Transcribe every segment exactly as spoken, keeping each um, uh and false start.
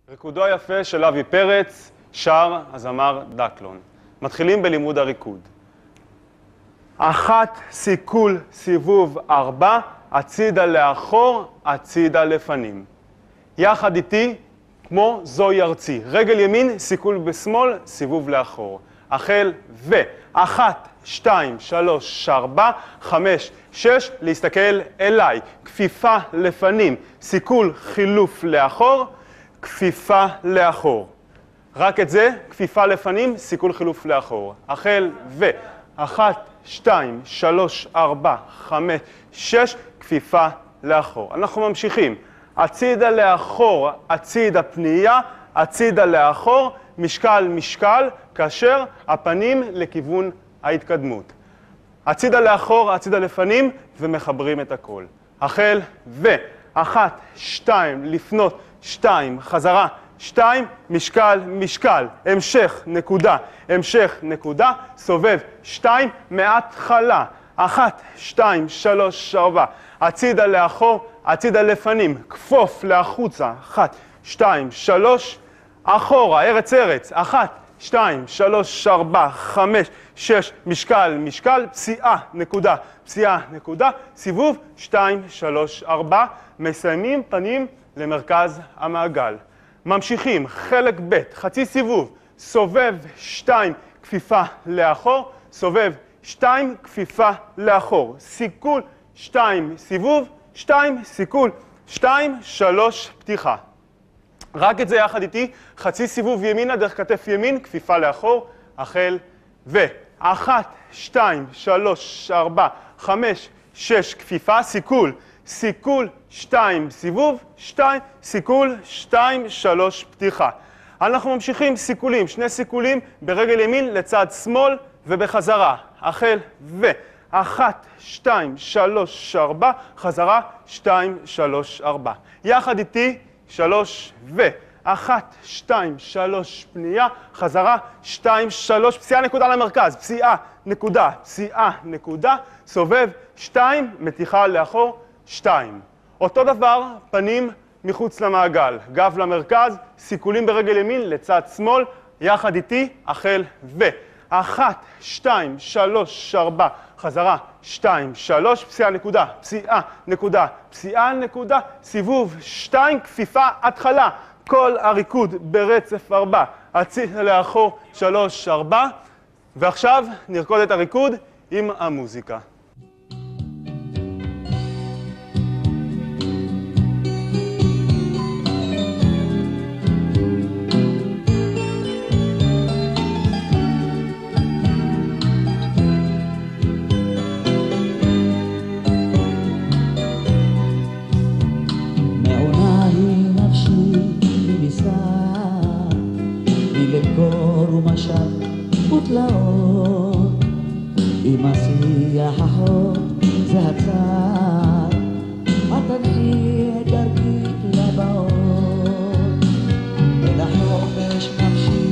ריקודו היפה של אבי פרץ, שר הזמר דקלון. מתחילים בלימוד הריקוד. אחת, סיכול, סיבוב, ארבע, הצידה לאחור, הצידה לפנים. יחד איתי, כמו זוהי ארצי. רגל ימין, סיכול בשמאל, סיבוב לאחור. החל ו... אחת, שתיים, שלוש, ארבע, חמש, שש, להסתכל אליי. כפיפה לפנים, סיכול, חילוף לאחור, כפיפה לאחור. רק את זה, כפיפה לפנים, סיכול, חילוף לאחור. החל ו... אחת, שתיים, שלוש, ארבע, חמש, שש, כפיפה לאחור. אנחנו ממשיכים. הצידה לאחור, הצידה פנייה, הצידה לאחור, משקל משקל, כאשר הפנים לכיוון ההתקדמות. הצידה לאחור, הצידה לפנים, ומחברים את הכל. החל ו... אחת, שתיים, לפנות, שתיים, חזרה, שתיים, משקל, משקל, המשך, נקודה, המשך, נקודה, סובב, שתיים, מההתחלה, אחת, שתיים, שלוש, ארבע, הצידה לאחור, הצידה לפנים, כפוף להחוצה, אחת, שתיים, שלוש, אחורה, ארץ ארץ, אחת, שתיים, שלוש, ארבע, חמש, שש, משקל, משקל, פסיעה, נקודה, פסיעה, נקודה, סיבוב, שתיים, שלוש, ארבע, מסיימים פנים למרכז המעגל. ממשיכים, חלק ב', חצי סיבוב, סובב, שתיים, כפיפה לאחור, סובב, שתיים, כפיפה לאחור, סיכול, שתיים, סיבוב, שתיים, סיכול, שתיים, שלוש, פתיחה. רק את זה יחד איתי, חצי סיבוב ימינה דרך כתף ימין, כפיפה לאחור, החל ו... אחת, שתיים, שלוש, ארבע, חמש, שש, כפיפה, סיכול, סיכול, שתיים, סיבוב, שתיים, סיכול, שתיים, שלוש, פתיחה. אנחנו ממשיכים סיכולים, שני סיכולים ברגל ימין לצד שמאל ובחזרה. החל ו... אחת, שתיים, שלוש, ארבע, חזרה, שתיים, שלוש, ארבע. יחד איתי, שלוש ו... אחת, שתיים, שלוש, פנייה, חזרה, שתיים, שלוש, פסיעה נקודה למרכז, פסיעה, נקודה, פסיעה, נקודה, סובב, שתיים, מתיחה לאחור, שתיים. אותו דבר, פנים מחוץ למעגל, גב למרכז, סיכולים ברגל ימין לצד שמאל, יחד איתי, החל ו... אחת, שתיים, שלוש, ארבע, חזרה, שתיים, שלוש, פסיעה נקודה, פסיעה נקודה, פסיעה נקודה, סיבוב, שתיים, כפיפה, התחלה, כל הריקוד ברצף ארבע, הצידה לאחור, שלוש, ארבע, ועכשיו נרקוד את הריקוד עם המוזיקה. ותלאות עם השיח החוק זה הצד התנחי את דרכי לבאות אל החופש נפשי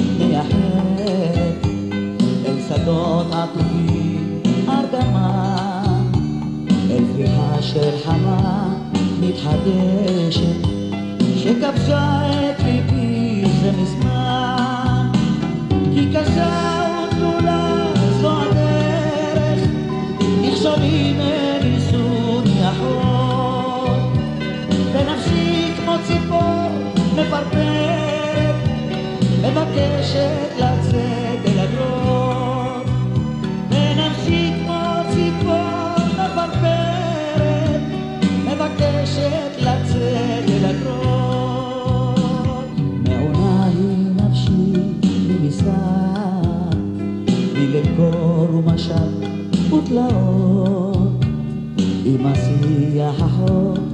נייחד אל שדות עטופים הרדמה אל פריחה של חמה מתחדשת שכבשה את ליבי זה מזמן כי קשה וגדולה זו הדרך, מכשולים מניסון יחוד, ונפשי כמו ציפור מפרפרת, מבקשת לצאת אל הגרון. ונפשי כמו ציפור מפרפרת, מבקשת לצאת אל הגרון. מעונה היא נפשי מלקור ומשק ותלאות עם השיח החוק